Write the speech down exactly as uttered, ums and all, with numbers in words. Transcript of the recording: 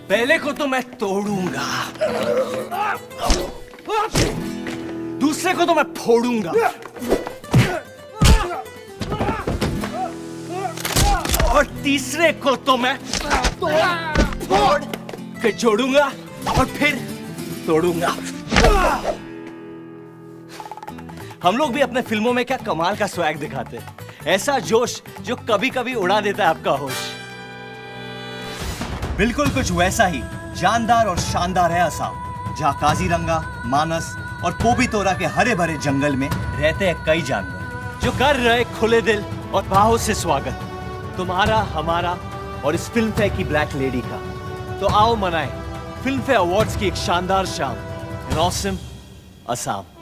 पहले को तो मैं तोड़ूंगा, दूसरे को तो मैं फोड़ूंगा, और तीसरे को तो मैं तोड़ फोड़ के जोड़ूंगा और फिर तोड़ूंगा। हम लोग भी अपने फिल्मों में क्या कमाल का स्वैग दिखाते हैं, ऐसा जोश जो कभी कभी उड़ा देता है आपका होश। बिल्कुल कुछ वैसा ही जानदार और शानदार है असम, जहाँ काजीरंगा, मानस और पोबितोरा के हरे भरे जंगल में रहते हैं कई जानवर जो कर रहे खुले दिल और बाहों से स्वागत तुम्हारा, हमारा और इस फिल्म फेयर की ब्लैक लेडी का। तो आओ मनाएं फिल्म फेयर अवार्ड्स की एक शानदार शाम इन ऑसम असम।